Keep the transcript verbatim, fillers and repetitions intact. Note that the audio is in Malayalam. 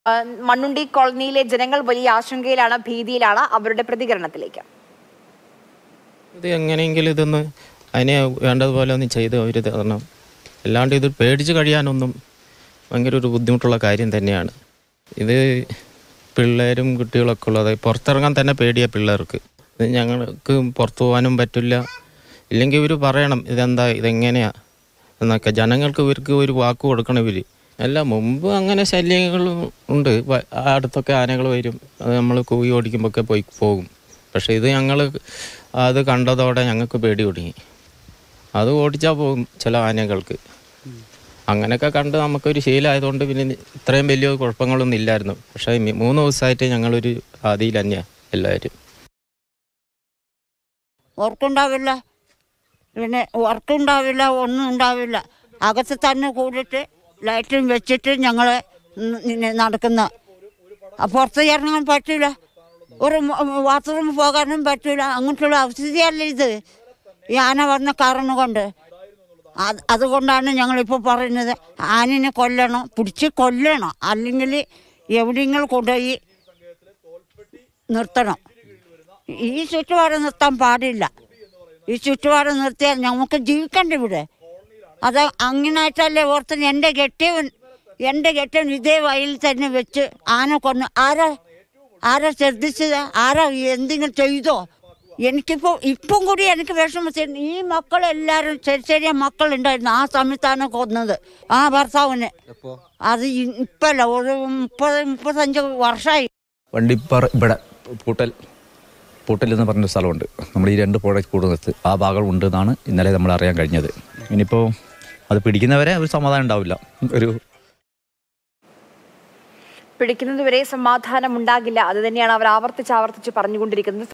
മണ്ണുണ്ടി കോളനിയിലെ ജനങ്ങൾ വലിയ ആശങ്കയിലാണ്, ഭീതിയിലാണ്. അവരുടെ പ്രതികരണത്തിലേക്ക്. ഇത് എങ്ങനെയെങ്കിലും ഇതൊന്ന് അതിനെ വേണ്ടതുപോലെ ഒന്ന് ചെയ്ത് അവർ തരണം. അല്ലാണ്ട് ഇത് പേടിച്ച് കഴിയാനൊന്നും ഭയങ്കര ഒരു ബുദ്ധിമുട്ടുള്ള കാര്യം തന്നെയാണ്. ഇത് പിള്ളേരും കുട്ടികളൊക്കെ ഉള്ളത് പുറത്തിറങ്ങാൻ തന്നെ പേടിയാണ് പിള്ളേർക്ക്. ഇത് ഞങ്ങൾക്ക് പുറത്തു പോകാനും പറ്റില്ല. ഇല്ലെങ്കിൽ ഇവർ പറയണം ഇതെന്താ ഇതെങ്ങനെയാണ് എന്നൊക്കെ. ജനങ്ങൾക്ക് ഇവർക്ക് ഒരു വാക്ക് കൊടുക്കണം. ഇവർ അല്ല മുമ്പ് അങ്ങനെ ശല്യങ്ങളും ഉണ്ട്. അടുത്തൊക്കെ ആനകൾ വരും, അത് നമ്മൾ കൂവി ഓടിക്കുമ്പോഴൊക്കെ പോയി പോകും. പക്ഷേ ഇത് ഞങ്ങൾ അത് കണ്ടതോടെ ഞങ്ങൾക്ക് പേടി തുടങ്ങി. അത് ഓടിച്ചാൽ പോകും ചില ആനകൾക്ക്. അങ്ങനെയൊക്കെ കണ്ട് നമുക്കൊരു ശീലമായതുകൊണ്ട് പിന്നെ ഇത്രയും വലിയ കുഴപ്പങ്ങളൊന്നും ഇല്ലായിരുന്നു. പക്ഷേ മൂന്ന് ദിവസമായിട്ട് ഞങ്ങളൊരു ആദിയിൽ തന്നെയാണ് എല്ലാവരും. വർക്കുണ്ടാവില്ല, പിന്നെ വർക്കുണ്ടാവില്ല, ഒന്നും ഉണ്ടാവില്ല. അകത്ത് തന്നെ കൂടിയിട്ട് ലൈറ്റും വെച്ചിട്ട് ഞങ്ങൾ നടക്കുന്ന. പുറത്ത് ഇറങ്ങാൻ പറ്റില്ല, ഒരു ബാത്റൂമിൽ പോകാനും പറ്റില്ല. അങ്ങനത്തുള്ള അവസ്ഥയല്ല ഇത് ഈ ആന വന്ന കാരണം കൊണ്ട്. അത് അതുകൊണ്ടാണ് ഞങ്ങളിപ്പോൾ പറയുന്നത് ആനിനെ കൊല്ലണം, പിടിച്ച് കൊല്ലണം, അല്ലെങ്കിൽ എവിടെയെങ്കിലും കൊണ്ടുപോയി നിർത്തണം. ഈ ചുറ്റുപാട് നിർത്താൻ പാടില്ല. ഈ ചുറ്റുപാട് നിർത്തിയാൽ നമുക്ക് ജീവിക്കണ്ട ഇവിടെ. അത് അങ്ങനായിട്ടല്ലേ ഓർത്ത് എൻ്റെ കെട്ടിയവൻ എൻ്റെ കെട്ടിയവൻ ഇതേ വയലിൽ തന്നെ വെച്ച് ആന കൊന്ന്. ആരാ ആരാ ശ്രദ്ധിച്ചത്? ആരാ എന്തെങ്കിലും ചെയ്തോ? എനിക്കിപ്പോൾ ഇപ്പം കൂടി എനിക്ക് വിഷമത്തിൽ ഈ മക്കളെല്ലാവരും ചെറിയ ചെറിയ മക്കളുണ്ടായിരുന്നു. ആ സമയത്താണ് കൊന്നത് ആ ഭർത്താവിന്. അത് ഇപ്പല്ല, ഒരു മുപ്പത് മുപ്പത്തഞ്ച് വർഷമായി. വണ്ടിപ്പാറ ഇവിടെ പൂട്ടൽ പൂട്ടൽ എന്ന് പറഞ്ഞൊരു സ്ഥലമുണ്ട്. നമ്മൾ ഈ രണ്ട് പുഴ കൂടുന്നിടത്ത് ആ ഭാഗം ഉണ്ട് എന്നാണ് ഇന്നലെ നമ്മൾ അറിയാൻ കഴിഞ്ഞത്. ഇനിയിപ്പോൾ അത് പിടിക്കുന്നവരെ ഒരു സമാധാനം ഉണ്ടാവില്ല. ഒരു പിടിക്കുന്നതുവരെ സമാധാനം ഉണ്ടാകില്ല. അത് തന്നെയാണ് അവർ ആവർത്തിച്ച് ആവർത്തിച്ച് പറഞ്ഞുകൊണ്ടിരിക്കുന്നത്.